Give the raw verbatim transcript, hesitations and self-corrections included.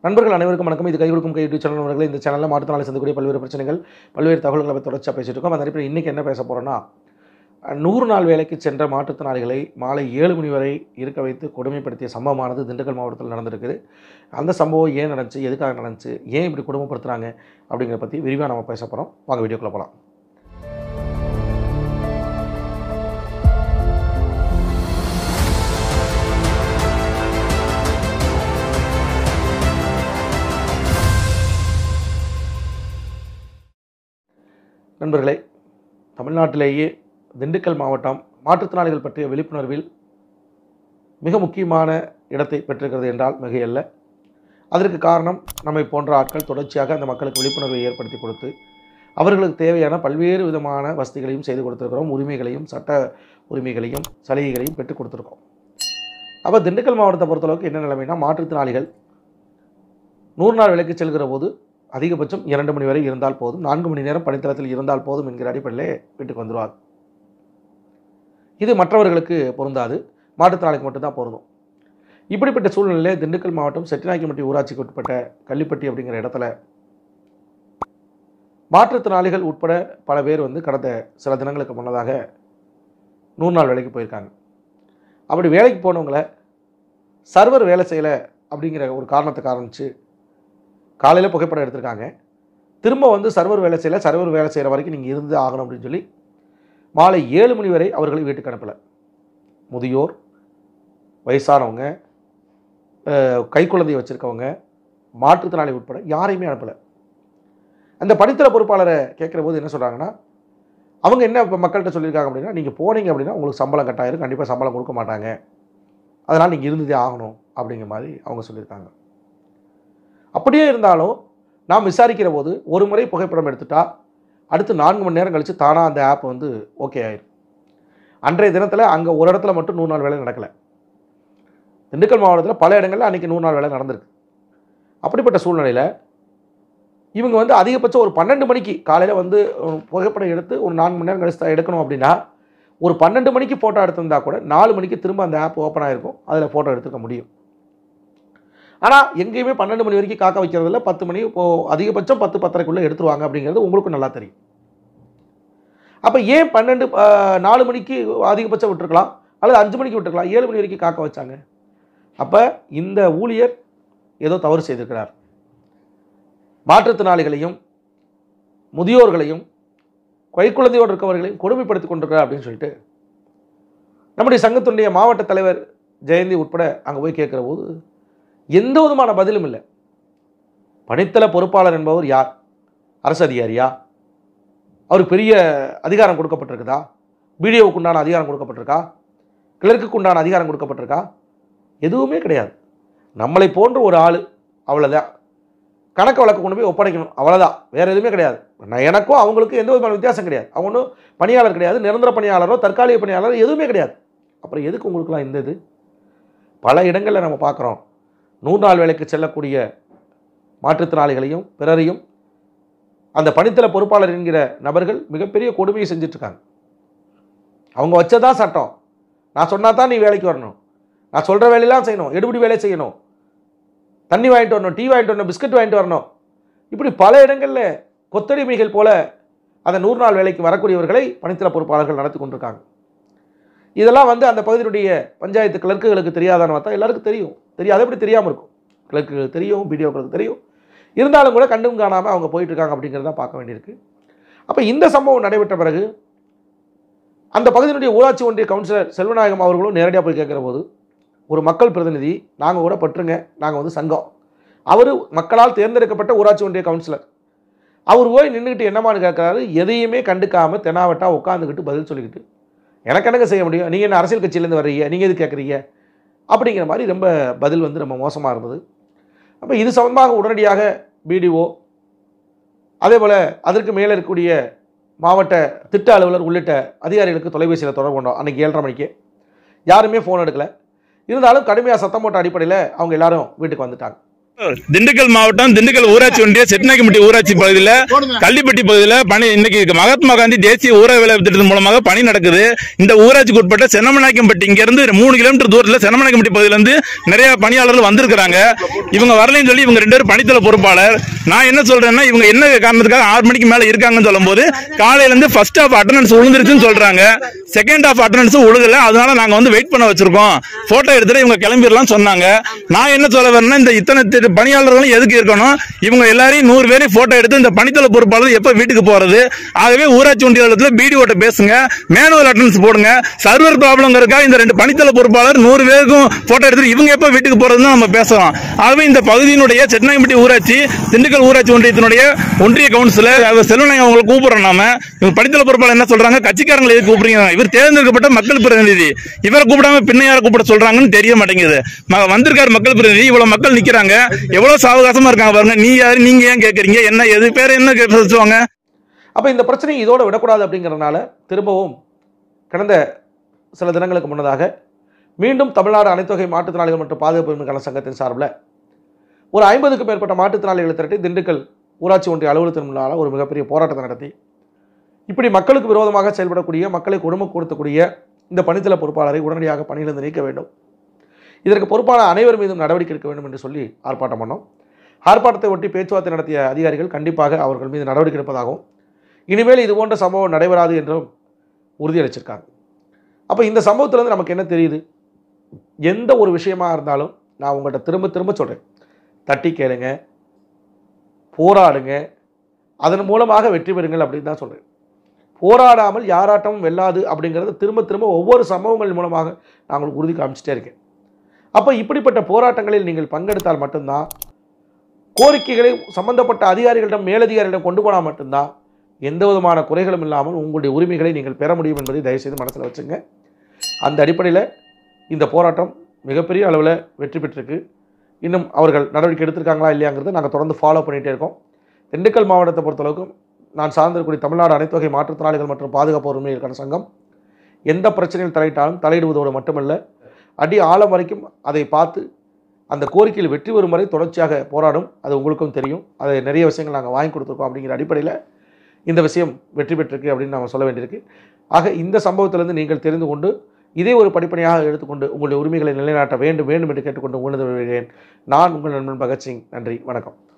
நண்பர்கள் அனைவருக்கும் வணக்கம். இது கை கொடுக்கும் கை யூடியூப் சேனல் நண்பர்களே. இந்த சேனலில் மாற்றுத்திறனாளி சந்திக்கக்கூடிய பல்வேறு பிரச்சனைகள், பல்வேறு தகவல்களை பற்றி தொடர்ச்சியாக பேசிட்டு இருக்கோம். அந்த அடிப்படையில் இன்றைக்கி என்ன பேச போகிறோன்னா, நூறு நாள் வேலைக்கு சென்ற மாற்றுத்திறனாளிகளை மாலை ஏழு மணி வரை இருக்க வைத்து கொடுமைப்படுத்திய சம்பவமானது திண்டுக்கல் மாவட்டத்தில் நடந்திருக்குது. அந்த சம்பவம் ஏன் நடந்துச்சு, எதுக்காக நடந்துச்சு, ஏன் இப்படி கொடுமைப்படுத்துகிறாங்க அப்படிங்கிறத பற்றி விரிவாக நம்ம பேச போகிறோம். வாங்க வீடியோக்குள்ளே போகலாம். நண்பர்களே, தமிழ்நாட்டிலேயே திண்டுக்கல் மாவட்டம் மாற்றுத்திறனாளிகள் பற்றிய விழிப்புணர்வில் மிக முக்கியமான இடத்தை பெற்றிருக்கிறது என்றால் மிகையல்ல. அதற்கு காரணம் நம்மை போன்ற ஆட்கள் தொடர்ச்சியாக அந்த மக்களுக்கு விழிப்புணர்வை ஏற்படுத்தி கொடுத்து அவர்களுக்கு தேவையான பல்வேறு விதமான வசதிகளையும் செய்து கொடுத்துருக்கிறோம். உரிமைகளையும் சட்ட உரிமைகளையும் சலுகைகளையும் பெற்றுக் கொடுத்துருக்கோம். அப்போ திண்டுக்கல் மாவட்டத்தை பொறுத்தளவுக்கு என்ன நிலைமைனா, மாற்றுத்திறனாளிகள் நூறு நாள் வேலைக்கு செல்கிற போது அதிகபட்சம் இரண்டு மணி வரை இருந்தால் போதும், நான்கு மணி நேரம் பணித்தளத்தில் இருந்தால் போதும் என்கிற அடிப்படையிலே வீட்டுக்கு வந்துடுவார். இது மற்றவர்களுக்கு பொருந்தாது, மாற்றுத்திறனாளிக்கு மட்டும்தான் பொருந்தும். இப்படிப்பட்ட சூழ்நிலையில் திண்டுக்கல் மாவட்டம் செட்டிநாயக்கம்பட்டி ஊராட்சிக்கு உட்பட்ட கள்ளிப்பட்டி அப்படிங்கிற இடத்துல மாற்றுத்திறனாளிகள் உட்பட பல பேர் வந்து கடந்த சில தினங்களுக்கு முன்னதாக நூறு நாள் வேலைக்கு போயிருக்காங்க. அப்படி வேலைக்கு போனவங்களை சர்வர் வேலை செய்யலை அப்படிங்கிற ஒரு காரணத்தை காரணிச்சு காலையில் புகைப்படம் எடுத்திருக்காங்க. திரும்ப வந்து சர்வர் வேலை செய்யலை, சர்வர் வேலை செய்கிற வரைக்கும் நீங்கள் இருந்து ஆகணும் அப்படின்னு சொல்லி மாலை ஏழு மணி வரை அவர்களை வீட்டுக்கு அனுப்பலை. முதியோர், வயசானவங்க, கைக்குழந்தையை வச்சுருக்கவங்க, மாற்றுத்திறனாளி உட்பட யாரையுமே அனுப்பலை. அந்த பணித்தள பொறுப்பாளரை கேட்குற போது என்ன சொல்கிறாங்கன்னா, அவங்க என்ன இப்போ மக்கள்கிட்ட சொல்லியிருக்காங்க அப்படின்னா, நீங்கள் போனீங்க அப்படின்னா உங்களுக்கு சம்பளம் கட்டாயிரும், கண்டிப்பாக சம்பளம் கொடுக்க மாட்டாங்க, அதனால் நீங்கள் இருந்ததே ஆகணும் அப்படிங்கிற மாதிரி அவங்க சொல்லியிருக்காங்க. அப்படியே இருந்தாலும் நாம் விசாரிக்கிற போது ஒரு முறை புகைப்படம் எடுத்துட்டா அடுத்து நான்கு மணி நேரம் கழித்து தானாக அந்த ஆப் வந்து ஓகே ஆயிரும். அன்றைய தினத்தில் அங்கே ஒரு இடத்துல மட்டும் நூறு நாள் வேலை நடக்கலை. திண்டுக்கல் மாவட்டத்தில் பல இடங்களில் அன்றைக்கி நூறு நாள் வேலை நடந்திருக்கு. அப்படிப்பட்ட சூழ்நிலையில் இவங்க வந்து அதிகபட்சம் ஒரு பன்னெண்டு மணிக்கு காலையில் வந்து புகைப்படம் எடுத்து ஒரு நான்கு மணி நேரம் கழித்து எடுக்கணும் அப்படின்னா ஒரு பன்னெண்டு மணிக்கு ஃபோட்டோ எடுத்திருந்தா கூட நாலு மணிக்கு திரும்ப அந்த ஆப் ஓப்பன் ஆகிருக்கும், அதில் ஃபோட்டோ எடுத்துக்க முடியும். ஆனால் எங்கேயுமே பன்னெண்டு மணி வரைக்கும் காக்க வைக்கிறதில்ல. பத்து மணி இப்போது அதிகபட்சம் பத்து பத்தரைக்குள்ளே எடுத்துருவாங்க அப்படிங்கிறது உங்களுக்கும் நல்லா தெரியும். அப்போ ஏன் பன்னெண்டு நாலு மணிக்கு அதிகபட்சம் விட்டுருக்கலாம், அல்லது அஞ்சு மணிக்கு விட்டுருக்கலாம், ஏழு மணி வரைக்கும் காக்க வச்சாங்க? அப்போ இந்த ஊழியர் ஏதோ தவறு செய்திருக்கிறார். மாற்றுத்திறனாளிகளையும் முதியோர்களையும் கைக்குழந்தையோடு இருக்கவர்களையும் கொடுமைப்படுத்தி கொண்டிருக்கிறார் அப்படின்னு சொல்லிட்டு நம்முடைய சங்கத்தினுடைய மாவட்ட தலைவர் ஜெயந்தி உட்பட அங்கே போய் கேட்குற போது எந்த விதமான பதிலும் இல்லை. பணித்தள பொறுப்பாளர் என்பவர் யார்? அரசு அதிகாரியா? அவருக்கு பெரிய அதிகாரம் கொடுக்கப்பட்டிருக்குதா? பிடிஓவுக்கு உண்டான அதிகாரம் கொடுக்கப்பட்டிருக்கா? கிளர்க்குக்கு உண்டான அதிகாரம் கொடுக்கப்பட்டிருக்கா? எதுவுமே கிடையாது. நம்மளை போன்ற ஒரு ஆள், அவ்வளோதான். கணக்கு வழக்கு கொண்டு போய் ஒப்படைக்கணும், அவ்வளோதான். வேறு எதுவுமே கிடையாது. நான் எனக்கும் அவங்களுக்கும் எந்த விதமான வித்தியாசம் கிடையாது. அவங்க ஒன்றும் பணியாளர் கிடையாது, நிரந்தர பணியாளரோ தற்காலிக பணியாளரோ எதுவுமே கிடையாது. அப்புறம் எதுக்கு உங்களுக்குலாம் இந்த இது? பல இடங்களில் நம்ம பார்க்குறோம், நூறு நாள் வேலைக்கு செல்லக்கூடிய மாற்றுத்திறனாளிகளையும் பிறரையும் அந்த பணித்தள பொறுப்பாளர் என்கிற நபர்கள் மிகப்பெரிய கொடுமையை செஞ்சிட்ருக்காங்க. அவங்க வச்சதான் சட்டம். நான் சொன்னால் தான் நீ வேலைக்கு வரணும், நான் சொல்கிற வேலையெல்லாம் செய்யணும், எடுபடி வேலை செய்யணும், தண்ணி வாங்கிட்டு வரணும், டீ வாங்கிட்டு வரணும், பிஸ்கட் வாங்கிட்டு வரணும், இப்படி பல இடங்களில் கொத்தடிமைகள் போல அந்த நூறு நாள் வேலைக்கு வரக்கூடியவர்களை பணித்தள பொறுப்பாளர்கள் நடத்தி கொண்டிருக்காங்க. இதெல்லாம் வந்து அந்த பகுதியினுடைய பஞ்சாயத்து கிளர்க்குகளுக்கு தெரியாதான்னு பார்த்தா எல்லாருக்கும் தெரியும். தெரியாது, எப்படி தெரியாமல் இருக்கும்? கிளர்க்குகளுக்கு தெரியும், பிடிஓக்களுக்கு தெரியும். இருந்தாலும் கூட கண்டும் காணாமல் அவங்க போயிட்டுருக்காங்க அப்படிங்கிறத பார்க்க வேண்டியிருக்கு. அப்போ இந்த சம்பவம் நடைபெற்ற பிறகு அந்த பகுதியினுடைய ஊராட்சி ஒன்றிய கவுன்சிலர் செல்வநாயகம் அவர்களும் நேரடியாக போய் கேட்குற போது, ஒரு மக்கள் பிரதிநிதி, நாங்கள் கூட பற்றுங்க, நாங்கள் வந்து சங்கம், அவர் மக்களால் தேர்ந்தெடுக்கப்பட்ட ஊராட்சி ஒன்றிய கவுன்சிலர், அவர் போய் நின்றுக்கிட்டு என்னமான்னு கேட்குறாரு. எதையுமே கண்டுக்காமல் தெனாவட்டா உட்காந்துக்கிட்டு பதில் சொல்லிக்கிட்டு, எனக்கு என்னங்க செய்ய முடியும், நீங்கள் என்ன அரசியல் கட்சியிலேருந்து வர்றீங்க, நீங்கள் எது கேட்குறீங்க அப்படிங்கிற மாதிரி ரொம்ப பதில் வந்து ரொம்ப மோசமாக இருந்தது. அப்போ இது சம்பந்தமாக உடனடியாக பிடிஓ, அதே போல் அதற்கு மேலே இருக்கக்கூடிய மாவட்ட திட்ட அலுவலர் உள்ளிட்ட அதிகாரிகளுக்கு தொலைபேசியில் தொடர்பு கொண்டோம். அன்றைக்கி ஏழரை மணிக்கு யாருமே ஃபோன் எடுக்கலை. இருந்தாலும் கடுமையாக சத்தம் போட்ட அடிப்படையில் அவங்க எல்லாரும் வீட்டுக்கு வந்துட்டாங்க. திண்டுக்கல் மாவட்டம் திண்டுக்கல் ஊராட்சி ஒன்றிய செட்டிநாயக்கம்பட்டி ஊராட்சி பகுதியில் கள்ளிப்பட்டி பகுதியில் பணி இன்னைக்கு மகாத்மா காந்தி தேசிய ஊரக வேலை திட்டத்தின் மூலமாக பணி நடக்குது. இந்த ஊராட்சிக்கு உட்பட்ட சென்னமநாயக்கம்பட்டி இங்க இருந்து மூணு கிலோமீட்டர் தூரத்தில் சென்னமநாயக்கம்பட்டி பகுதியிலிருந்து நிறைய பணியாளர்கள் வந்திருக்காங்க. இவங்க வரலன்னு சொல்லி இவங்க ரெண்டு பேரும் பணித்தள பொறுப்பாளர். நான் என்ன சொல்றேன்னா இவங்க என்ன காரணத்துக்காக ஆறு மணிக்கு மேல இருக்காங்கன்னு சொல்லும் போது காலையில இருந்து ஃபர்ஸ்ட் ஆஃப் அட்டண்டன்ஸ் விழுந்துருச்சுன்னு சொல்றாங்க. செகண்ட் ஆஃப் அட்டண்டன்ஸ் விழுகல. அதனால நாங்க வந்து வெயிட் பண்ண வச்சிருக்கோம். போட்டோ எடுத்துட்டு இவங்க கிளம்பிடலாம் சொன்னாங்க. நான் என்ன சொல்ல வரேன்னா இந்த இத்தனை பணியாளர்களும் எதுக்கு இருக்கணும்? இவங்க எல்லாரையும் நூறு பேரையும் போட்டோ எடுத்து இந்த பணித்தள பொறுப்பாளர் எப்ப வீட்டுக்கு போறது? ஆகவே ஊராட்சி ஒன்றியத்தில் பிடி ஓட்ட பேசுங்க, மேனுவல் அட்டெண்டன்ஸ் போடுங்க. சர்வர் ப்ராப்ளம் இருக்கா? இந்த ரெண்டு பணித்தள பொறுப்பாளர் நூறு பேருக்கும் போட்டோ எடுத்து இவங்க எப்ப வீட்டுக்கு போறதுன்னு நம்ம பேசலாம். ஆகவே இந்த பகுதியினுடைய செட்டிநாயக்கம்பட்டி ஊராட்சி திண்டுக்கல் ஊராட்சி ஒன்றியத்தினுடைய ஒன்றிய கவுன்சிலர் செல்வநாயகம் அவங்களை கூப்பிடுறோம். நாம இவங்க பணித்தள பொறுப்பாளர் என்ன சொல்றாங்க? கட்சிக்காரங்களை எதுக்கு கூப்பிடுறீங்க? இவர் தேர்ந்தெடுக்கப்பட்ட மக்கள் பிரதிநிதி, இவரை கூப்பிடாம பின்ன யாரை கூப்பிட சொல்றாங்கன்னு தெரிய மாட்டேங்குது. வந்திருக்காரு மக்கள் பிரதிநிதி, இவ்வளவு மக்கள் நிக்கிறாங்க, எவ்வளவு சாவகாசமா இருக்காங்க பாருங்க. நீ யாரு, நீங்க ஏன் கேட்கறீங்க? என்ன எது பேர் என்ன சொல்லுவாங்க? அப்ப இந்த பிரச்சனை இதோட விடக்கூடாது அப்படிங்கறதுனால திரும்பவும் கடந்த சில தினங்களுக்கு முன்னதாக மீண்டும் தமிழ்நாடு அனைத்துவகை மாற்றுத்திறனாளிகள் மற்றும் பாதுகாப்பு உரிமைக்கான சங்கத்தின் சார்பில் ஒரு ஐம்பதுக்கும் மேற்பட்ட மாற்றுத்திறனாளிகளை திரட்டி திண்டுக்கல் ஊராட்சி ஒன்றிய அலுவலகத்தின் முன்னால் ஒரு மிகப்பெரிய போராட்டத்தை நடத்தி இப்படி மக்களுக்கு விரோதமாக செயல்படக்கூடிய, மக்களை கொடுமைப்படுத்தக்கூடிய இந்த பணித்தள பொறுப்பாளரை உடனடியாக பணியிலிருந்து நீக்க வேண்டும், இதற்கு பொறுப்பான அனைவர் மீதும் நடவடிக்கை எடுக்க வேண்டும் என்று சொல்லி ஆர்ப்பாட்டம் பண்ணோம். ஆர்ப்பாட்டத்தை ஒட்டி பேச்சுவார்த்தை நடத்திய அதிகாரிகள் கண்டிப்பாக அவர்கள் மீது நடவடிக்கை எடுப்பதாகவும் இனிமேல் இது போன்ற சம்பவம் நடைபெறாது என்றும் உறுதியளிச்சிருக்காங்க. அப்போ இந்த சம்பவத்திலேருந்து நமக்கு என்ன தெரியுது? எந்த ஒரு விஷயமா இருந்தாலும் நான் உங்கள்கிட்ட திரும்ப திரும்ப சொல்கிறேன், தட்டி கேளுங்க, போராடுங்க, அதன் மூலமாக வெற்றி பெறுங்கள் அப்படின்னு தான் சொல்கிறேன். போராடாமல் யாராட்டமும் வெல்லாது அப்படிங்கிறத திரும்ப திரும்ப ஒவ்வொரு சம்பவங்கள் மூலமாக நான் உங்களுக்கு உறுதி காமிச்சிட்டே இருக்கேன். அப்போ இப்படிப்பட்ட போராட்டங்களில் நீங்கள் பங்கெடுத்தால் மட்டும்தான், கோரிக்கைகளை சம்பந்தப்பட்ட அதிகாரிகளிடம் மேலதிகாரிகளிடம் கொண்டு போனால் மட்டும்தான் எந்த விதமான குறைகளும் இல்லாமல் உங்களுடைய உரிமைகளை நீங்கள் பெற முடியும் என்பதை தயவுசெய்து மனசில் வச்சுங்க. அந்த அடிப்படையில் இந்த போராட்டம் மிகப்பெரிய அளவில் வெற்றி பெற்றிருக்கு. இன்னும் அவர்கள் நடவடிக்கை எடுத்திருக்காங்களா இல்லையாங்கிறத நாங்கள் தொடர்ந்து ஃபாலோ பண்ணிகிட்டே இருக்கோம். திண்டுக்கல் மாவட்டத்தை பொறுத்தளவுக்கு நான் சார்ந்திருக்கக்கூடிய தமிழ்நாடு அனைத்து வகை மாற்றுத்திறனாளிகள் மற்றும் பாதுகாப்பு உரிமைகளுக்கான சங்கம் எந்த பிரச்சனையில் தலையிட்டாலும் தலையிடுவதோடு மட்டுமல்ல, அடி ஆழம் வரைக்கும் அதை பார்த்து அந்த கோரிக்கையில் வெற்றி வரும் வரை தொடர்ச்சியாக போராடும். அது உங்களுக்கும் தெரியும். அதை நிறைய விஷயங்கள் நாங்கள் வாங்கி கொடுத்துருக்கோம். அப்படிங்கிற அடிப்படையில் இந்த விஷயம் வெற்றி பெற்றிருக்கு அப்படின்னு நம்ம சொல்ல வேண்டியிருக்கு. ஆக இந்த சம்பவத்திலிருந்து நீங்கள் தெரிந்து கொண்டு இதே ஒரு படிப்பனையாக எடுத்துக்கொண்டு உங்களுடைய உரிமைகளை நிலைநாட்ட வேண்டும் வேண்டும் என்று கேட்டுக்கொண்டு உணர்ந்து வருகிறேன். நான் உங்கள் நண்பன் பகத்சிங். நன்றி, வணக்கம்.